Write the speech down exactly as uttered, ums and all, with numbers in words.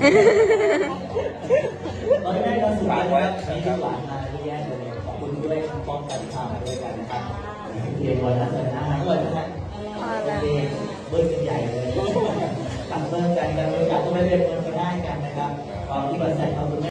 ตอนนี้เราสุดท้ายแล้วมีลูกหลานมาเยอะแยะเลยขอบคุณด้วยทั้งป้องกันข่าวมาด้วยกันนะครับเรียนวันนั้นเลยนะหายวันนะฮะเรียนเบิ้ลกันใหญ่เลยตัดเบิ้ลกันกันบริการก็ไม่เรียนเบิ้ลก็ได้กันนะครับตอนที่บริษัทเขา